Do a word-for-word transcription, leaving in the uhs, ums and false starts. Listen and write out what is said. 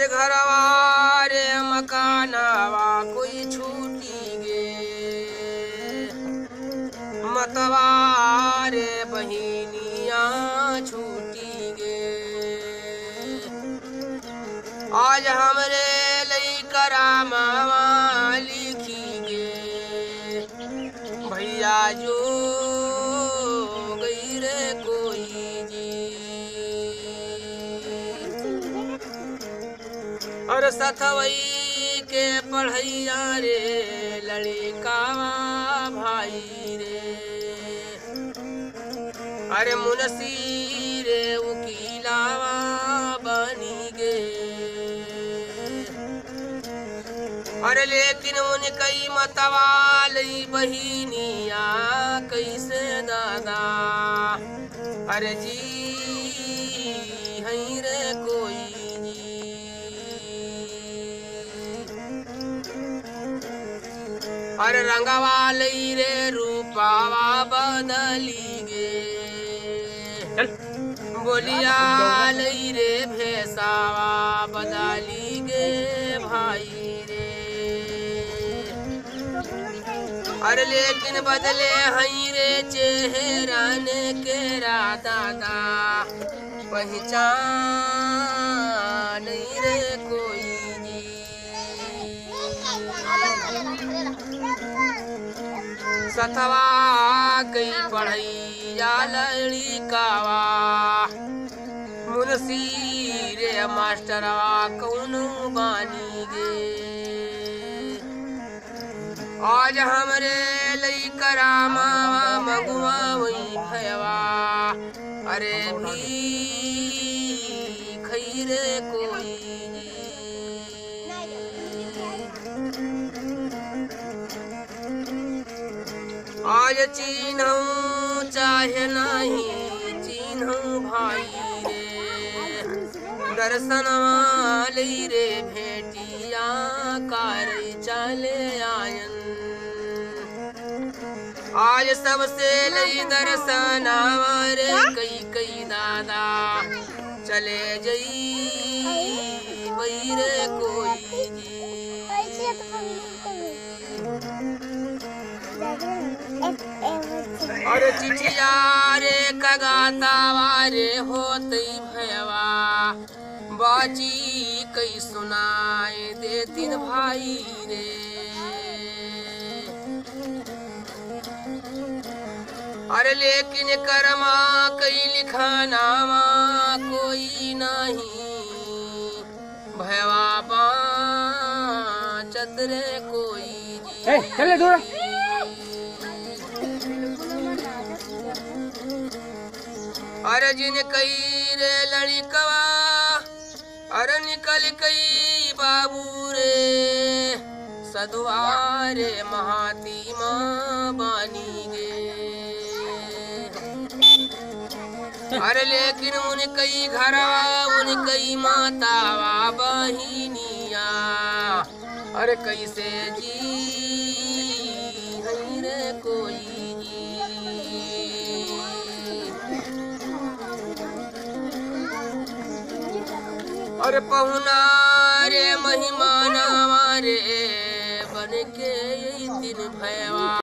घरवा रे मकानवा कोई छूटी गे, मतवा रे बहिनिया छूटी गे। आज हमरे लइका रामवा लिखी गे, भैया जो गई रे कोई जी। और सथवई के पढ़ैया रे लड़कावा भाई रे, अरे मुनसी रे वकीलावा बनी गे। अरे लेकिन उनकई मतवा लई बहिनिया कैसे दादा, अरे जी हई रे कोई जी। अरे रंगवा लई रे रूपावा बदली गे, बोलिया लई रे भेसावा बदली गे भाई रे। अरे लेकिन बदले हई रे चेहरान के रा दादा, पहचान नहीं रे कोई जी। सथवा कई पढ़ैया लड़कावा, मुनसी रे मास्टरवा कौन बानी गे। आज हमरे लइका रामवा मगुआ वही भयवा, अरे भी खई रे कोई जी। आज चिन्हूं चाहे नहीं चिन्हूं भाई रे, दर्शनवा लई रे भेटिया कार चले आयन। आज सबसे लई दर्शनवा रे कई कई दादा, चले जई वही रे कोई जी। अरे चिचिया रे कगाता वारे होते भयवा, बाजी कई सुनाए देतीन भाई रे। अरे लेकिन करमा कई लिखाना कोई नहीं, भयवा बाचत रे कोई जी। चले दूर। अरे जिन कई रे लड़कवा, अरे निकल कई बाबू रे, सधुआ रे महातीमा बानी गे। अरे लेकिन उन कई घरवा उन कई मातावा बहिनिया, अरे कैसे जी हई रे कोई जी। अरे पहुना रे महिमाना रे बन के यही दिन भयवा।